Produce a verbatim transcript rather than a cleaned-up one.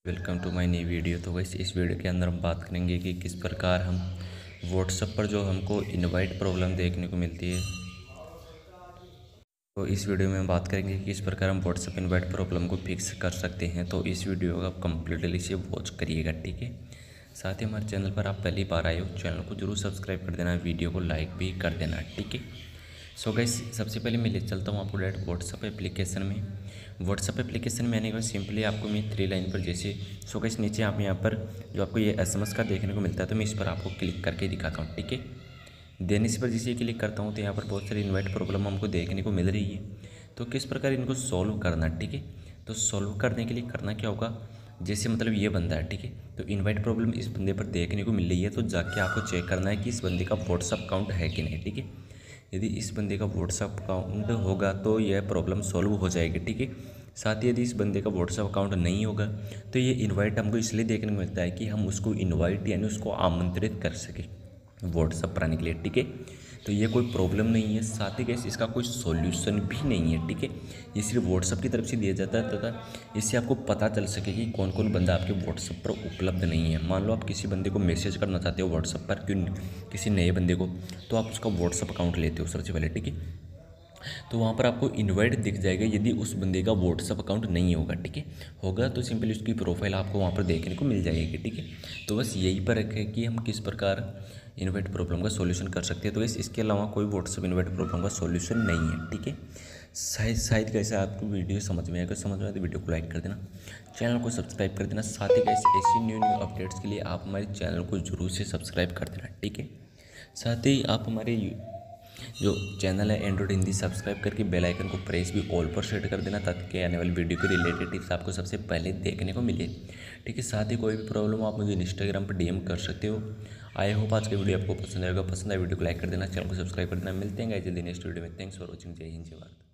Welcome to my नई video. तो वैसे इस वीडियो के अंदर हम बात करेंगे कि किस प्रकार हम व्हाट्सएप पर जो हमको इनवाइट प्रॉब्लम देखने को मिलती है, तो इस वीडियो में हम बात करेंगे कि किस प्रकार हम व्हाट्सएप इनवाइट प्रॉब्लम को फिक्स कर सकते हैं। तो इस वीडियो को आप कम्प्लीटली से वॉच करिएगा, ठीक है। साथ ही हमारे चैनल पर आप पहली बार आए हो, चैनल को जरूर सब्सक्राइब कर देना, वीडियो को लाइक भी कर देना, ठीक है। सो गाइस, सबसे पहले मैं ले चलता हूँ आपको डायरेक्ट व्हाट्सएप एप्लीकेशन में। व्हाट्सएप एप्लीकेशन में आने के बाद सिंपली आपको मैं थ्री लाइन पर जैसे सो गाइस नीचे आप यहाँ पर जो आपको ये एसएमएस का देखने को मिलता है, तो मैं इस पर आपको क्लिक करके दिखाता हूँ, ठीक है। देन इस पर जैसे क्लिक करता हूँ तो यहाँ पर बहुत सारी इन्वाइट प्रॉब्लम हमको देखने को मिल रही है। तो किस प्रकार इनको सॉल्व करना, ठीक है। तो सॉल्व करने के लिए करना क्या होगा, जैसे मतलब ये बंदा है, ठीक है। तो इनवाइट प्रॉब्लम इस बंदे पर देखने को मिल रही है, तो जाके आपको चेक करना है कि इस बंदे का व्हाट्सअप अकाउंट है कि नहीं, ठीक है। यदि इस बंदे का व्हाट्सअप अकाउंट होगा तो यह प्रॉब्लम सॉल्व हो जाएगी, ठीक है। साथ ही यदि इस बंदे का व्हाट्सअप अकाउंट नहीं होगा तो ये इनवाइट हमको इसलिए देखने को मिलता है कि हम उसको इनवाइट यानी उसको आमंत्रित कर सकें व्हाट्सअप पर आने के लिए, ठीक है। तो ये कोई प्रॉब्लम नहीं है, साथ ही गैस इसका कोई सॉल्यूशन भी नहीं है, ठीक है। ये सिर्फ व्हाट्सअप की तरफ से दिया जाता है तथा इससे आपको पता चल सके कि कौन कौन बंदा आपके व्हाट्सअप पर उपलब्ध नहीं है। मान लो आप किसी बंदे को मैसेज करना चाहते हो व्हाट्सअप पर, क्यों किसी नए बंदे को, तो आप उसका व्हाट्सअप अकाउंट लेते हो सबसे पहले, ठीक है। तो वहाँ पर आपको इनवाइट दिख जाएगा यदि उस बंदे का व्हाट्सअप अकाउंट नहीं होगा, ठीक है। होगा तो सिंपली उसकी प्रोफाइल आपको वहाँ पर देखने को मिल जाएगी, ठीक है। तो बस यही पर है कि हम किस प्रकार इनवाइट प्रॉब्लम का सॉल्यूशन कर सकते हैं। तो इस इसके अलावा कोई व्हाट्सअप इनवाइट प्रॉब्लम का सॉल्यूशन नहीं है, ठीक है। शायद शायद कैसे आपको वीडियो समझ में आएगा, समझ में आए तो वीडियो को लाइक कर देना, चैनल को सब्सक्राइब कर देना। साथ ही कैसे ऐसी न्यू न्यू अपडेट्स के लिए आप हमारे चैनल को जरूर से सब्सक्राइब कर देना, ठीक है। साथ ही आप हमारे जो चैनल है एंड्रॉइड हिंदी सब्सक्राइब करके बेल आइकन को प्रेस भी ऑल पर सेट कर देना, ताकि आने वाली वीडियो के रिलेटेड टिप्स आपको सबसे पहले देखने को मिले, ठीक है। साथ ही कोई भी प्रॉब्लम आप मुझे इंस्टाग्राम पर डीएम कर सकते हो। आई होप आज का वीडियो आपको पसंद आएगा। पसंद आए वीडियो को लाइक कर देना, चैनल को सब्सक्राइब कर देना। मिलते हैं गाइस जल्दी नेक्स्ट वीडियो में। Thanks for watching. जय हिंद, जय भारत।